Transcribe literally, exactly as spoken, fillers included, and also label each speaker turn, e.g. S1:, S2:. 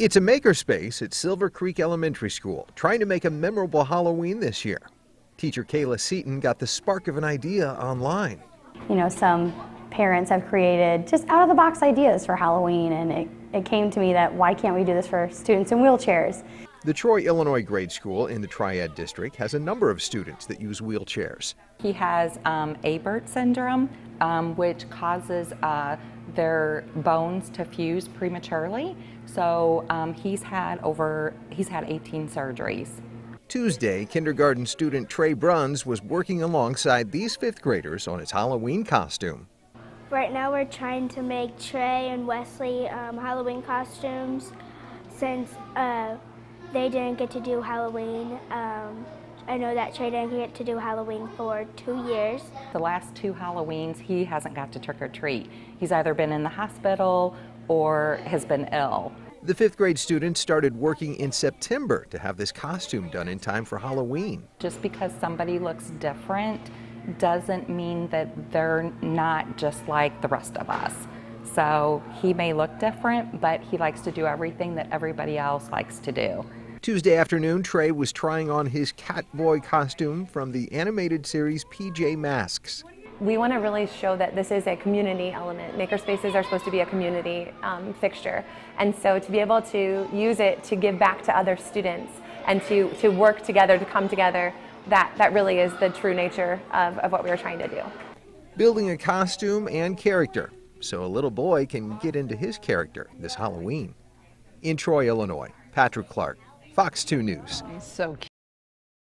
S1: It's a makerspace at Silver Creek Elementary School, trying to make a memorable Halloween this year. Teacher Kayla Seaton got the spark of an idea online.
S2: You know, some parents have created just out-of-the-box ideas for Halloween, and it, it came to me that why can't we do this for students in wheelchairs?
S1: The Troy, Illinois grade school in the Triad District has a number of students that use wheelchairs.
S3: He has um, Abert syndrome, um, which causes uh, their bones to fuse prematurely. So um, he's had over, he's had eighteen surgeries.
S1: Tuesday, kindergarten student Trey Bruns was working alongside these fifth graders on his Halloween costume.
S4: Right now we're trying to make Trey and Wesley um, Halloween costumes since uh, they didn't get to do Halloween. Um, I know that Trey didn't get to do Halloween for two years.
S3: The last two Halloweens, he hasn't got to trick or treat. He's either been in the hospital or has been ill.
S1: The fifth grade students started working in September to have this costume done in time for Halloween.
S3: Just because somebody looks different doesn't mean that they're not just like the rest of us. So he may look different, but he likes to do everything that everybody else likes to do.
S1: Tuesday afternoon, Trey was trying on his Catboy costume from the animated series P J Masks.
S5: We want to really show that this is a community element. Makerspaces are supposed to be a community um, fixture. And so to be able to use it to give back to other students and to, to work together, to come together, that, that really is the true nature of, of what we were trying to do.
S1: Building a costume and character so a little boy can get into his character this Halloween. In Troy, Illinois, Patrick Clark, Fox two News.
S6: He's so cute.